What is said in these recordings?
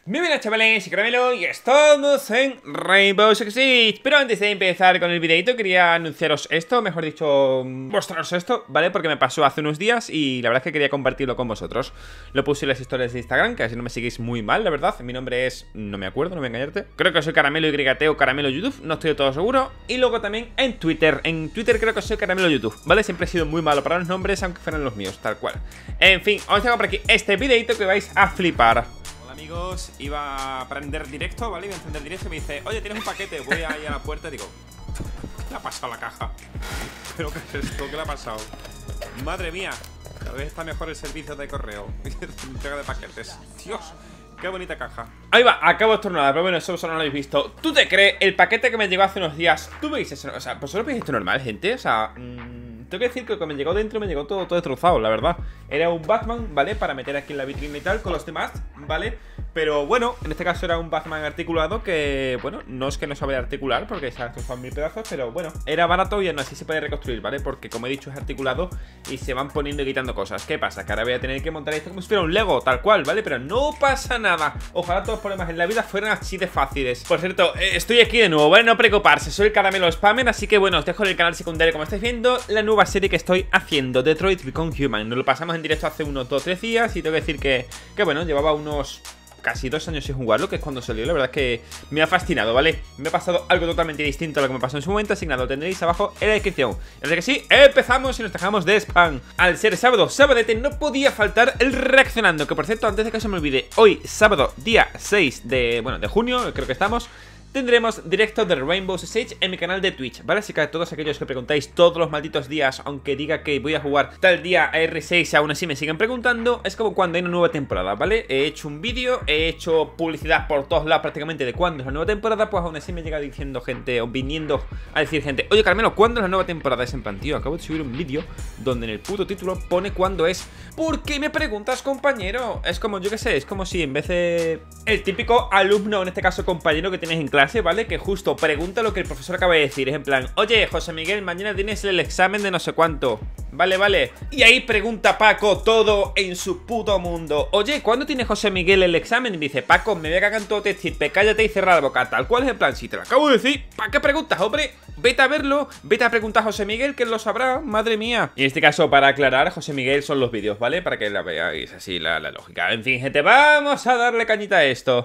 Bienvenidos chavales, soy Caramelo y estamos en Rainbow Six Siege. Pero antes de empezar con el videito quería anunciaros esto, mejor dicho, mostraros esto, ¿vale? Porque me pasó hace unos días y la verdad es que quería compartirlo con vosotros. Lo puse en las historias de Instagram, que así no me seguís muy mal, la verdad. Mi nombre es, no me acuerdo, no voy a engañarte. Creo que soy Caramelo YT o Caramelo YouTube, no estoy de todo seguro. Y luego también en Twitter creo que soy Caramelo YouTube, ¿vale? Siempre he sido muy malo para los nombres, aunque fueran los míos, tal cual. En fin, os tengo por aquí este videito que vais a flipar. Amigos, iba a prender directo, ¿vale? Iba a encender directo y me dice, oye, tienes un paquete. Voy ahí a la puerta y digo, ¿qué le ha pasado a la caja? ¿Pero qué es esto? ¿Qué le ha pasado? Madre mía, cada vez está mejor el servicio de correo. Entrega de paquetes. Dios, qué bonita caja. Ahí va, acabo de estornudar, pero bueno, eso no lo habéis visto. ¿Tú te crees? El paquete que me llegó hace unos días, ¿tú veis eso? O sea, ¿vosotros veis esto normal, gente? O sea, tengo que decir que lo que me llegó dentro me llegó todo destrozado, la verdad. Era un Batman, ¿vale? Para meter aquí en la vitrina y tal, con los demás, ¿vale? Pero bueno, en este caso era un Batman articulado que, bueno, no es que no sabe articular porque se ha destrozado en 1000 pedazos, pero bueno, era barato y aún así se puede reconstruir, ¿vale? Porque como he dicho es articulado y se van poniendo y quitando cosas. ¿Qué pasa? Que ahora voy a tener que montar esto como si fuera un Lego, tal cual, ¿vale? Pero no pasa nada. Ojalá todos los problemas en la vida fueran así de fáciles. Por cierto, estoy aquí de nuevo, ¿vale? No preocuparse, soy el Caramelo Spammer, así que bueno, os dejo en el canal secundario, como estáis viendo, la nueva serie que estoy haciendo, Detroit Become Human. Nos lo pasamos en directo hace unos 2 o 3 días y tengo que decir que bueno, llevaba unos casi 2 años sin jugarlo, que es cuando salió. La verdad es que me ha fascinado, ¿vale? Me ha pasado algo totalmente distinto a lo que me pasó en su momento, así que nada, lo tendréis abajo en la descripción. Así que sí, empezamos y nos dejamos de spam. Al ser sábado, sabadete, no podía faltar el reaccionando, que por cierto, antes de que se me olvide, hoy, sábado, día 6 de junio, creo que estamos, tendremos directo de Rainbow Six Siege en mi canal de Twitch, ¿vale? Así que a todos aquellos que preguntáis todos los malditos días, aunque diga que voy a jugar tal día a R6 y aún así me siguen preguntando, es como cuando hay una nueva temporada, ¿vale? He hecho un vídeo, he hecho publicidad por todos lados prácticamente de cuándo es la nueva temporada, pues aún así me llega diciendo gente, o viniendo a decir gente, oye Carmelo, ¿cuándo es la nueva temporada? Es en plan, tío, acabo de subir un vídeo donde en el puto título pone cuándo es. ¿Por qué me preguntas, compañero? Es como, yo qué sé, es como si en vez de el típico alumno, en este caso compañero que tienes en clase, ¿vale? Que justo pregunta lo que el profesor acaba de decir. Es en plan, oye, José Miguel, mañana tienes el examen de no sé cuánto. Vale. Y ahí pregunta Paco todo en su puto mundo. Oye, ¿cuándo tiene José Miguel el examen? Y dice, Paco, me voy a cagar en todo decirte, cállate y cierra la boca. Tal cual es el plan, si te lo acabo de decir, ¿para qué preguntas, hombre? Vete a verlo, vete a preguntar a José Miguel, que él lo sabrá, madre mía. Y en este caso, para aclarar, José Miguel son los vídeos, ¿vale? Para que la veáis así la lógica. En fin, gente, vamos a darle cañita a esto.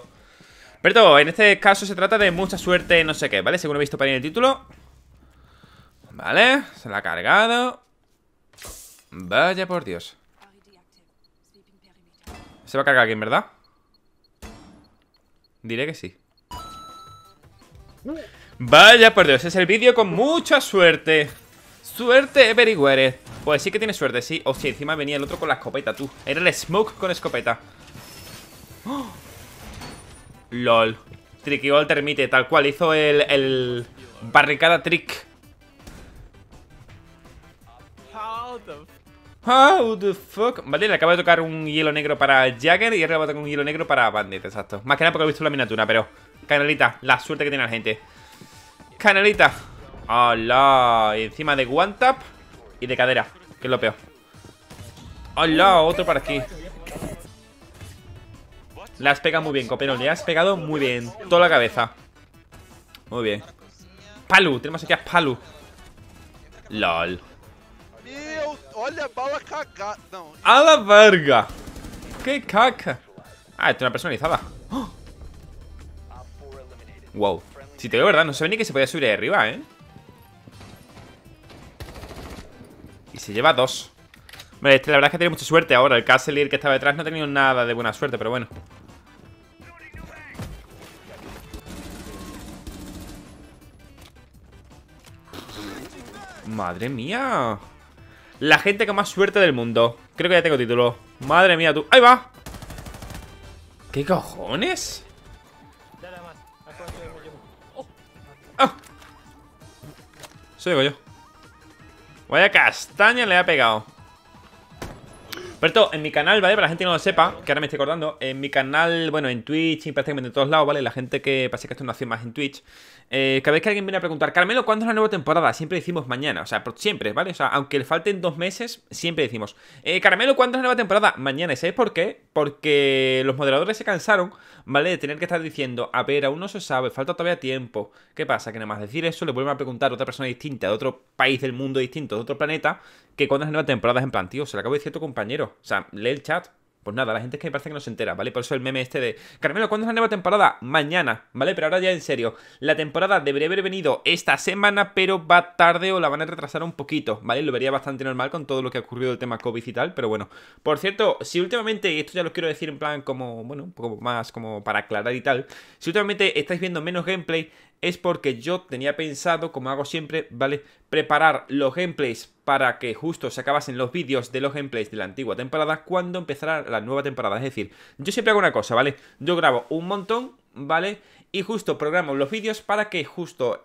Pero en este caso se trata de mucha suerte, no sé qué, ¿vale? Según he visto para ahí en el título. Vale, se la ha cargado. Vaya por Dios. Se va a cargar alguien, ¿verdad? Diré que sí. Vaya por Dios, es el vídeo con mucha suerte. Suerte everywhere. Pues sí que tiene suerte, sí. Hostia, encima venía el otro con la escopeta, tú. Era el Smoke con escopeta. ¡Oh! LOL. Tricky Gold Termite, tal cual. Hizo el barricada trick. How the fuck. Vale, le acaba de tocar un hielo negro para Jagger y ahora le va a tocar un hielo negro para Bandit, exacto. Más que nada porque he visto la miniatura, pero canalita, la suerte que tiene la gente. Canalita. ¡Hala! Y encima de one tap y de cadera, que es lo peor. ¡Hala! Otro para aquí. Le has pegado muy bien, copero. Le has pegado muy bien. Toda la cabeza. Muy bien. Palu. Tenemos aquí a Palu. LOL. ¡A la verga! ¡Qué caca! Ah, esto es una personalizada. ¡Oh! Wow. Si te digo verdad, no sabía ni que se podía subir ahí arriba, ¿eh? Y se lleva 2. Vale, la verdad es que tiene mucha suerte ahora. El Castle que estaba detrás no ha tenido nada de buena suerte, pero bueno. Madre mía. La gente con más suerte del mundo. Creo que ya tengo título. Madre mía, tú. ¡Ahí va! ¿Qué cojones? ¡Ah! Eso digo yo. Vaya castaña le ha pegado. Por esto, en mi canal, ¿vale? Para la gente que no lo sepa, que ahora me estoy acordando, en mi canal, bueno, en Twitch y prácticamente en todos lados, ¿vale? La gente que pasa que esto no hace más en Twitch, cada vez que alguien viene a preguntar, Carmelo, ¿cuándo es la nueva temporada? Siempre decimos mañana, o sea, siempre, ¿vale? O sea, aunque le falten 2 meses, siempre decimos, Carmelo, ¿cuándo es la nueva temporada? Mañana. ¿Y sabéis por qué? Porque los moderadores se cansaron, ¿vale? De tener que estar diciendo, a ver, aún no se sabe, falta todavía tiempo. ¿Qué pasa? Que nada más decir eso, le vuelven a preguntar a otra persona distinta, de otro país del mundo distinto, de otro planeta, que cuándo es la nueva temporada. Es en plan, tío, se lo acabo de decir a tu compañero. O sea, lee el chat. Pues nada, la gente es que me parece que no se entera, ¿vale? Por eso el meme este de Carmelo, ¿cuándo es la nueva temporada? Mañana, ¿vale? Pero ahora ya en serio, la temporada debería haber venido esta semana, pero va tarde o la van a retrasar un poquito, ¿vale? Lo vería bastante normal con todo lo que ha ocurrido del tema COVID y tal, pero bueno. Por cierto, si últimamente, y esto ya lo quiero decir en plan como, bueno, un poco más como para aclarar y tal, si últimamente estáis viendo menos gameplay, es porque yo tenía pensado, como hago siempre, ¿vale? Preparar los gameplays para que justo se acabasen los vídeos de los gameplays de la antigua temporada cuando empezara la nueva temporada. Es decir, yo siempre hago una cosa, ¿vale? Yo grabo un montón, ¿vale? Y justo programo los vídeos para que justo,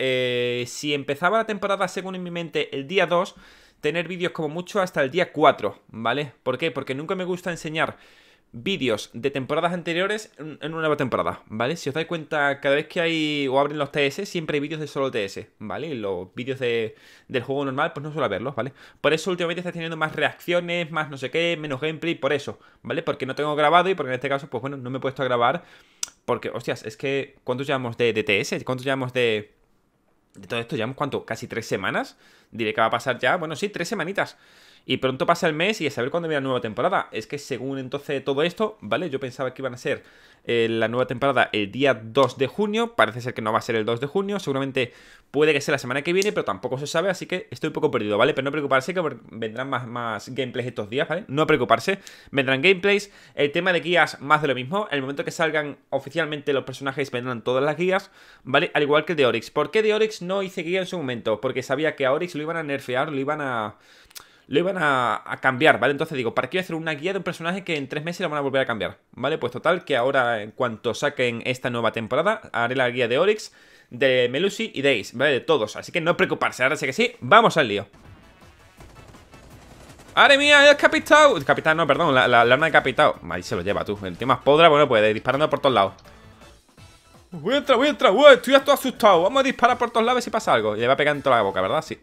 si empezaba la temporada según en mi mente el día 2, tener vídeos como mucho hasta el día 4, ¿vale? ¿Por qué? Porque nunca me gusta enseñar vídeos de temporadas anteriores en una nueva temporada, ¿vale? Si os dais cuenta, cada vez que hay o abren los TS, siempre hay vídeos de solo TS, ¿vale? Y los vídeos del juego normal, pues no suelo verlos, ¿vale? Por eso últimamente está teniendo más reacciones, más no sé qué, menos gameplay, por eso, ¿vale? Porque no tengo grabado y porque en este caso, pues bueno, no me he puesto a grabar. Porque, hostias, es que, ¿cuántos llevamos de TS? ¿Cuántos llevamos de todo esto? ¿Llevamos cuánto? ¿Casi 3 semanas? Diré que va a pasar ya, bueno, sí, 3 semanitas. Y pronto pasa el mes y a saber cuándo viene la nueva temporada. Es que según entonces todo esto, ¿vale? Yo pensaba que iban a ser la nueva temporada el día 2 de junio. Parece ser que no va a ser el 2 de junio. Seguramente puede que sea la semana que viene, pero tampoco se sabe. Así que estoy un poco perdido, ¿vale? Pero no preocuparse, que vendrán más gameplays estos días, ¿vale? No preocuparse. Vendrán gameplays. El tema de guías, más de lo mismo. En el momento que salgan oficialmente los personajes, vendrán todas las guías, ¿vale? Al igual que el de Oryx. ¿Por qué de Oryx no hice guía en su momento? Porque sabía que a Oryx lo iban a nerfear, lo iban a cambiar, ¿vale? Entonces digo, ¿para qué voy a hacer una guía de un personaje que en 3 meses lo van a volver a cambiar? ¿Vale? Pues total, que ahora en cuanto saquen esta nueva temporada, haré la guía de Oryx, de Melusi y de Ace, ¿vale? De todos, así que no preocuparse, ahora sí que sí, vamos al lío. ¡Madre mía, el capitán! El capitán no, perdón, la arma de capitán. Ahí se lo lleva tú, el tío más podra, bueno, pues disparando por todos lados. Voy a entrar, estoy ya todo asustado. Vamos a disparar por todos lados si pasa algo. Y le va a pegar en toda la boca, ¿verdad? Sí.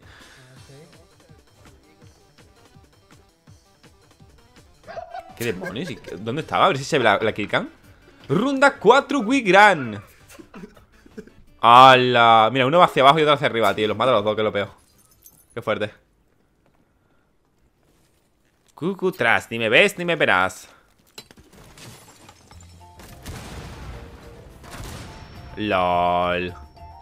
¿Qué demonios? ¿Dónde estaba? A ver si se ve la killcam. Ronda 4 Wigran. ¡Hala! Mira, uno va hacia abajo y otro hacia arriba, tío. Los mato a los dos, que lo veo. Qué fuerte. Cucu tras, ni me ves ni me verás. LOL.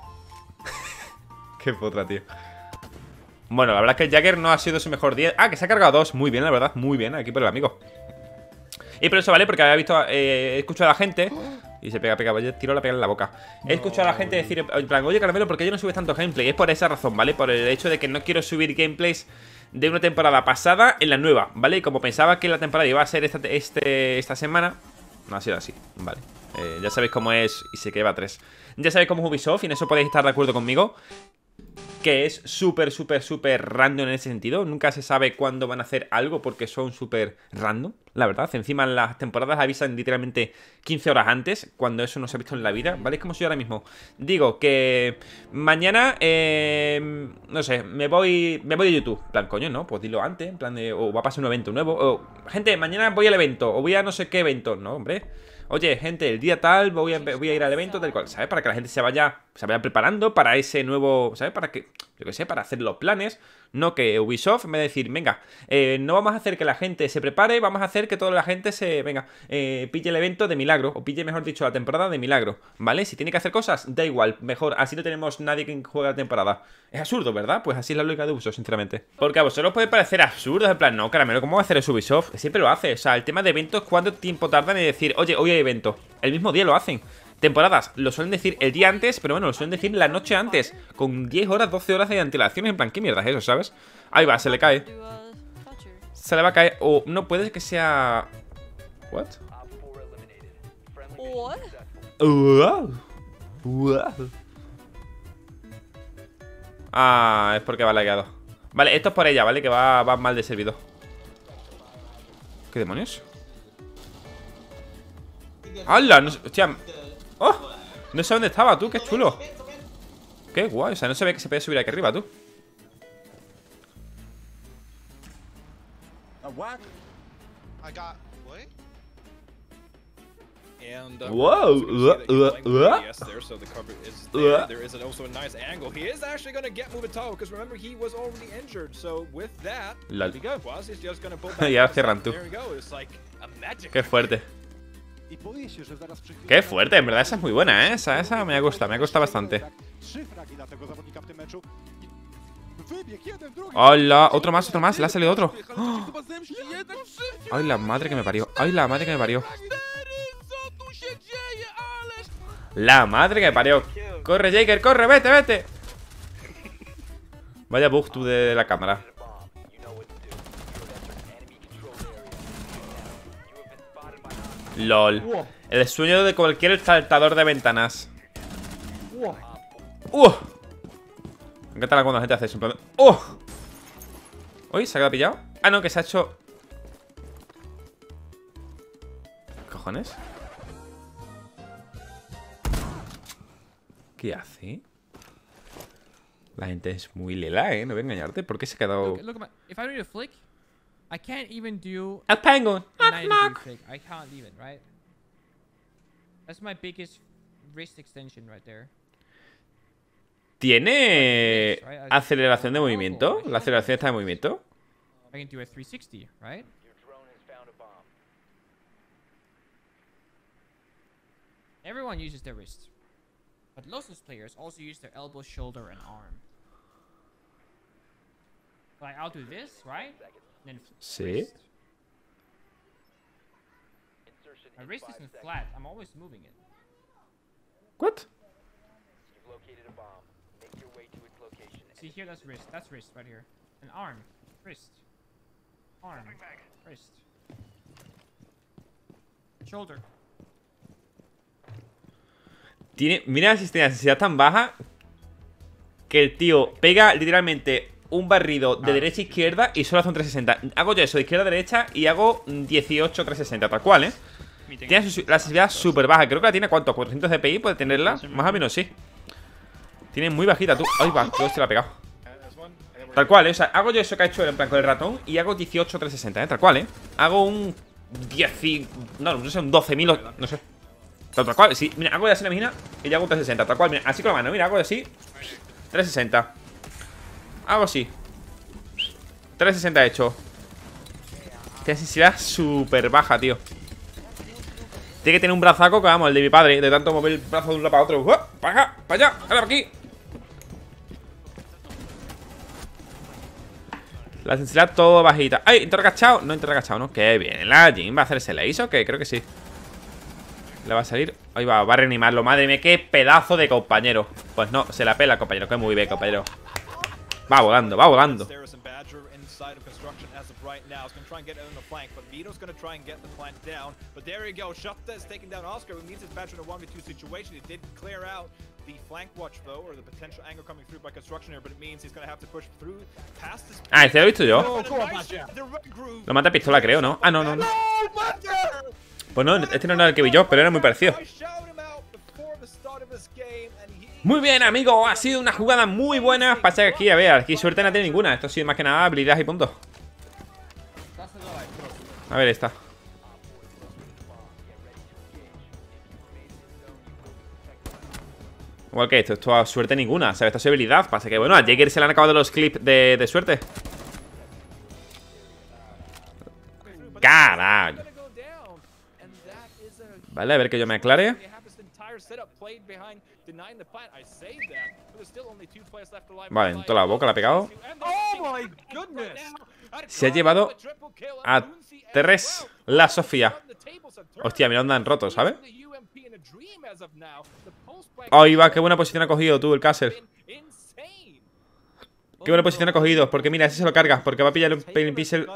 Qué potra, tío. Bueno, la verdad es que el Jagger no ha sido su mejor día. Ah, que se ha cargado 2. Muy bien, la verdad. Muy bien, aquí por el amigo. Y por eso, ¿vale? Porque había visto, he escuchado a la gente. Y se pega, tiro la pega en la boca. He escuchado a la gente decir, en plan, oye, Carmelo, ¿por qué yo no subes tanto gameplay? Es por esa razón, ¿vale? Por el hecho de que no quiero subir gameplays de una temporada pasada en la nueva, ¿vale? Y como pensaba que la temporada iba a ser esta semana, no ha sido así, ¿vale? Ya sabéis cómo es, y sé que lleva 3. Ya sabéis cómo es Ubisoft, y en eso podéis estar de acuerdo conmigo, que es súper random en ese sentido. Nunca se sabe cuándo van a hacer algo porque son súper random, la verdad. Encima en las temporadas avisan literalmente 15 horas antes, cuando eso no se ha visto en la vida, ¿vale? Es como si yo ahora mismo digo que mañana, no sé, me voy de YouTube. En plan, coño, no, pues dilo antes, en plan de, o va a pasar un evento nuevo, o gente, mañana voy al evento, o voy a no sé qué evento. No, hombre. Oye, gente, el día tal voy a ir al evento del cual, ¿sabes? Para que la gente se vaya preparando para ese nuevo, ¿sabes? Para que, yo qué sé, para hacer los planes. No que Ubisoft me decir, venga, no vamos a hacer que la gente se prepare, vamos a hacer que toda la gente pille el evento de milagro, o pille, mejor dicho, la temporada de milagro, ¿vale? Si tiene que hacer cosas, da igual, mejor, así no tenemos nadie que juegue la temporada. Es absurdo, ¿verdad? Pues así es la lógica de Ubisoft, sinceramente. Porque a vosotros os puede parecer absurdo, en plan, no, Caramelo, ¿cómo va a hacer eso Ubisoft? Siempre lo hace, o sea, el tema de eventos, ¿cuánto tiempo tardan en decir, oye, hoy hay evento? El mismo día lo hacen. Temporadas, lo suelen decir el día antes, pero bueno, lo suelen decir la noche antes, con 10 horas, 12 horas de antelación. En plan, ¿qué mierda es eso, sabes? Ahí va, se le cae. Se le va a caer. O no puede que sea... ¿What? Ah, es porque va lagueado. Vale, esto es por ella, ¿vale? Que va mal de servidor. ¿Qué demonios? ¡Hala! No, hostia. ¡Oh! No sé dónde estaba, tú. ¡Qué chulo! ¡Qué guay! O sea, no sabía que se podía subir aquí arriba, tú. And Whoa. yes, there, so the cover is there. There is also a nice angle. He is actually going to get Movitao because remember he was already injured. So with that, Lol. we go. Was is just going to pull back. Ya cierran tú. There we go. It's like a magic. Qué fuerte. Qué fuerte, en verdad esa es muy buena, ¿eh? Esa me gusta bastante. ¡Hola! Otro más, le ha salido otro. ¡Oh! ¡Ay, la madre que me parió! ¡Ay, la madre que me parió! ¡La madre que me parió! ¡Corre, Jaker, corre! ¡Vete, vete! Vaya bug tú de la cámara. LOL. El sueño de cualquier saltador de ventanas. Me encanta cuando la gente hace eso. Uy, ¿se ha quedado pillado? Ah, no, que se ha hecho... ¿Qué cojones? ¿Qué hace? La gente es muy lela, ¿eh? No voy a engañarte. ¿Por qué se ha quedado...? Look, if I do a flick, I can't even do ¡El penguin! a 90-degree flick. I can't even, right? That's my biggest wrist extension right there. ¿Tiene aceleración de movimiento? ¿La aceleración está de movimiento? I can do a 360, right? Everyone uses their wrist. But Lotus players also use their elbow, shoulder, and arm. Like, I'll do this, right? And then Sí. wrist. My wrist isn't flat. I'm always moving it. ¿What? See here, that's wrist. That's wrist right here. An arm. Wrist. Arm. Wrist. Shoulder. Tiene, mira la sensibilidad tan baja que el tío pega literalmente un barrido de derecha a izquierda y solo hace un 360. Hago yo eso de izquierda a derecha y hago 18 360, tal cual, ¿eh? Tiene la sensibilidad súper baja. Creo que la tiene, ¿cuánto? 400 dpi puede tenerla. Más o menos, sí. Tiene muy bajita, tú. Ay, va, que hostia, la ha pegado. Tal cual, ¿eh? O sea, hago yo eso que ha hecho en plan con el ratón y hago 18 360, ¿eh? Tal cual, ¿eh? Hago un 10 y... No sé, un 12.000, no sé. Tal cual, sí. Mira, hago así la mina y ya hago 360. Tal cual, mira, así con la mano. Mira, hago así 360. Hago así 360 hecho. Tiene sensibilidad súper baja, tío. Tiene que tener un brazaco que, vamos, el de mi padre. De tanto mover el brazo de un lado para otro. ¡Para acá! ¡Para allá! ¡Para aquí! La sensibilidad todo bajita. ¡Ay! ¿Intercachado? No intercachado, ¿no? Qué bien. La Jin va a hacerse la ISO, ¿qué? Creo que sí. Le va a salir. Ahí va a reanimarlo. Madre mía, qué pedazo de compañero. Pues no, se la pela, compañero. Que muy bien, compañero. Va volando, va volando. Ah, este lo he visto yo. Lo mata pistola, creo, ¿no? Ah, no, no, no. Pues no, este no era el que vi yo, pero era muy parecido. Muy bien, amigo, ha sido una jugada muy buena. Pasa que aquí, a ver, aquí suerte no tiene ninguna. Esto ha sido más que nada habilidad y punto. A ver, esta. Igual que esto ha suerte ninguna. ¿Sabes? Esto es habilidad. Pasa que, bueno, a Jaeger se le han acabado los clips de suerte. Carajo. Vale, a ver que yo me aclare. Vale, en toda la boca la ha pegado. Se ha llevado a 3 la Sofía. Hostia, mira dónde han roto, ¿sabes? Ahí va, qué buena posición ha cogido tú el Castle. Qué buena posición ha cogido, porque mira, ese se lo carga, porque va a pillar un pixel.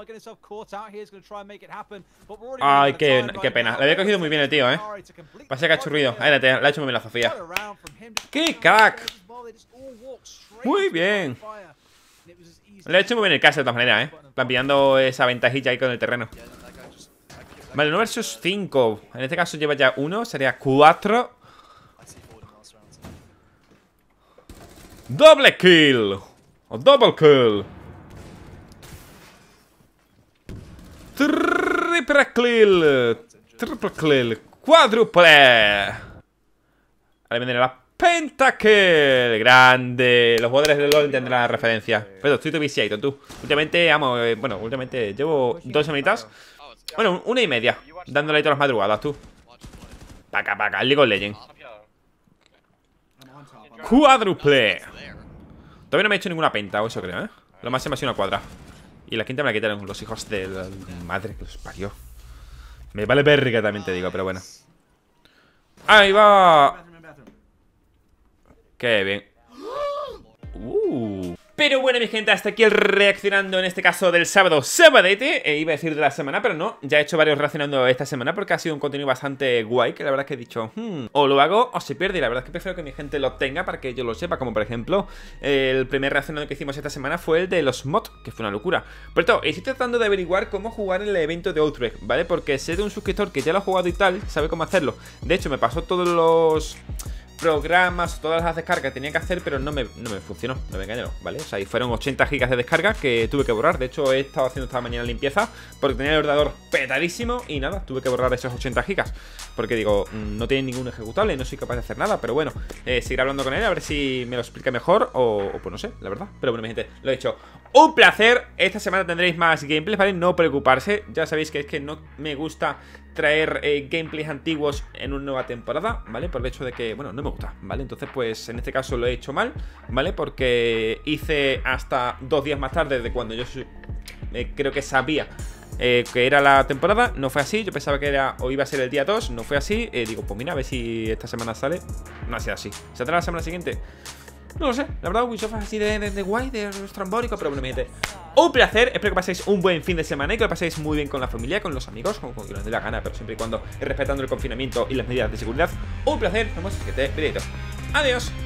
Ay, qué pena. Le había cogido muy bien el tío, Pasa que ha hecho ruido. Ahí le ha hecho muy bien la Sofía. ¡Qué crack! Muy bien. Le he hecho muy bien el caso de todas maneras, plan pillando esa ventajilla ahí con el terreno. Vale, 1 versus 5. En este caso lleva ya 1, sería 4. Doble kill. O double kill. Triple kill. Triple kill. Cuádruple. Ahora viene la pentakill. Grande. Los jugadores de LoL tendrán la referencia. Pero estoy tu viciado, tú. Últimamente, vamos, bueno, últimamente llevo 2 semanitas. Bueno, 1 y media. Dándole ahí todas las madrugadas, tú. Paca, League of Legends. Cuádruple. Todavía no me he hecho ninguna penta, o eso creo, ¿eh? Lo máximo ha sido una cuadra. Y la quinta me la quitaron los hijos de la madre que los parió. Me vale verga también te digo, pero bueno. Ahí va. Qué bien. Pero bueno, mi gente, hasta aquí el reaccionando, en este caso del sábado, sabadete. Iba a decir de la semana, pero no. Ya he hecho varios reaccionando esta semana porque ha sido un contenido bastante guay. Que la verdad es que he dicho, o lo hago o se pierde. Y la verdad es que prefiero que mi gente lo tenga para que yo lo sepa. Como por ejemplo, el primer reaccionando que hicimos esta semana fue el de los mods, que fue una locura. Por esto, estoy tratando de averiguar cómo jugar el evento de Outbreak, ¿vale? Porque sé de un suscriptor que ya lo ha jugado y tal, sabe cómo hacerlo. De hecho, me pasó todos los programas, todas las descargas que tenía que hacer, pero no me funcionó, no me engañaron, ¿vale? O sea, y fueron 80 gigas de descarga que tuve que borrar. De hecho, he estado haciendo esta mañana limpieza porque tenía el ordenador petadísimo y nada, tuve que borrar esos 80 gigas porque digo, no tiene ningún ejecutable, no soy capaz de hacer nada. Pero bueno, seguiré hablando con él a ver si me lo explica mejor o pues no sé, la verdad. Pero bueno, mi gente, lo he hecho. Un placer, esta semana tendréis más gameplays, ¿vale? No preocuparse, ya sabéis que es que no me gusta traer gameplays antiguos en una nueva temporada, ¿vale? Por el hecho de que, bueno, no me gusta, ¿vale? Entonces, pues, en este caso lo he hecho mal, ¿vale? Porque hice hasta 2 días más tarde de cuando yo creo que sabía que era la temporada. No fue así, yo pensaba que era o iba a ser el día 2, no fue así. Digo, pues mira, a ver si esta semana sale. No ha sido así. ¿Saldrá la semana siguiente? No lo sé, la verdad Ubisoft es así de guay, de estrambólico, pero bueno, mi gente, un placer, espero que paséis un buen fin de semana y que lo paséis muy bien con la familia, con los amigos, con quien os dé la gana, pero siempre y cuando respetando el confinamiento y las medidas de seguridad. Un placer, nos vemos en el siguiente videito. Adiós.